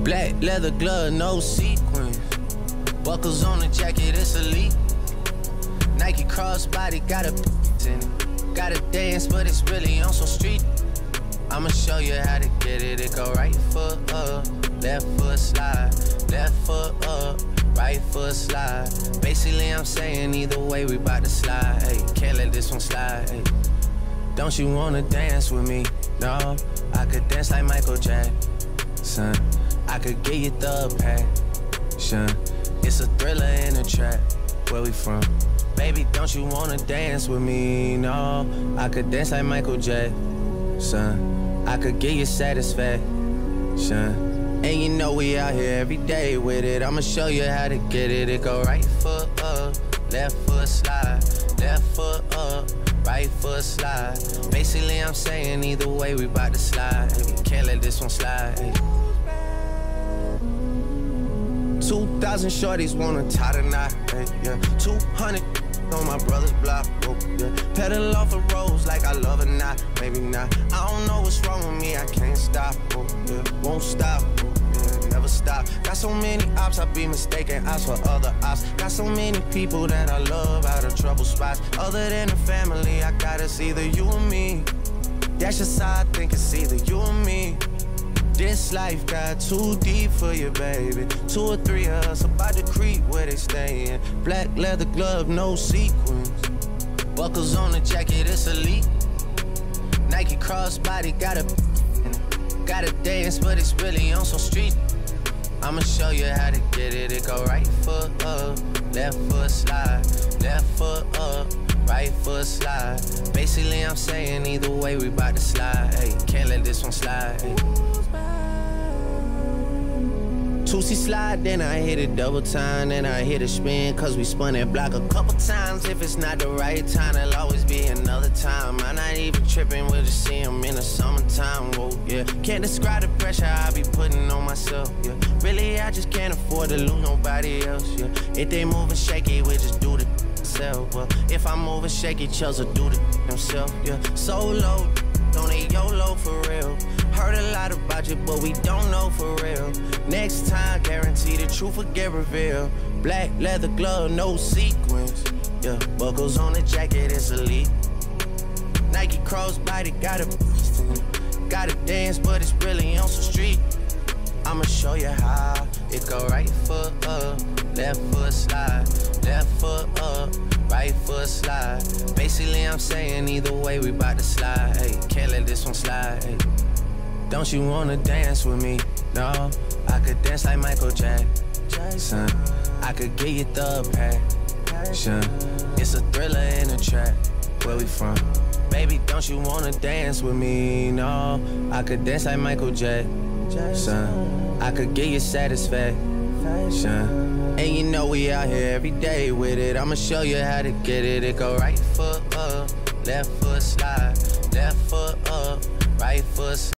Black leather glove, no sequins. Buckles on the jacket, it's elite. Nike crossbody, got a in it. Gotta dance, but it's really on some street. I'ma show you how to get it. It go right foot up, left foot slide, left foot up, right foot slide. Basically, I'm saying either way, we bout to slide. Hey, can't let this one slide. Hey. Don't you wanna dance with me? No, I could dance like Michael Jackson. I could get you the passion. It's a thriller in a trap. Where we from? Baby, don't you wanna dance with me? No, I could dance like Michael Jackson. I could get you satisfaction. And you know we out here every day with it. I'ma show you how to get it. It go right foot up, left foot slide, left foot up, right foot slide. Basically, I'm saying either way, we bout to slide. Can't let this one slide. 2,000 shorties wanna tie the knot, yeah. 200 on my brother's block, oh, yeah. Pedal off the roads like I love it, not, maybe not. I don't know what's wrong with me, I can't stop, oh, yeah. Won't stop, oh, yeah. Never stop. Got so many ops, I be mistaken ops for other ops. Got so many people that I love out of trouble spots. Other than the family, I got it's either you or me. That's just how I think it's either you or me. This life got too deep for you, baby. 2 or 3 of us about to creep where they stayin'. Black leather glove, no sequins. Buckles on the jacket, it's elite. Nike crossbody, gotta dance, but it's really on some street. I'ma show you how to get it. It go right foot up, left foot slide, left foot up, right foot slide. Basically, I'm saying either way, we bout to slide. Hey, can't let this one slide. Hey. 2C slide, then I hit it double time, then I hit a spin, cause we spun that block a couple times. If it's not the right time, there'll always be another time. I'm not even tripping, we'll just see him in the summertime, whoa, yeah. Can't describe the pressure I be putting on myself, yeah. Really, I just can't afford to lose nobody else, yeah. If they moving shaky, we just do the themselves, well. If I'm moving shaky, Chelsea do the himself, yeah. Solo, don't they YOLO for real. Heard a lot about you, but we don't know for real. Next time, guarantee the truth will get revealed. Black leather glove, no sequins. Yeah, buckles on the jacket, it's elite. Nike crossbody, gotta dance, but it's really on some street. I'ma show you how. It go right foot up, left foot slide, left foot up, right foot slide. Basically, I'm saying either way, we bout to slide. Hey, can't let this one slide. Hey. Don't you wanna dance with me? No, I could dance like Michael Jackson. I could get you the passion. It's a thriller in a trap. Where we from? Baby, don't you wanna dance with me? No, I could dance like Michael Jackson. I could get you satisfaction. And you know we out here every day with it. I'ma show you how to get it. It go right foot up, left foot slide, left foot up, right foot slide.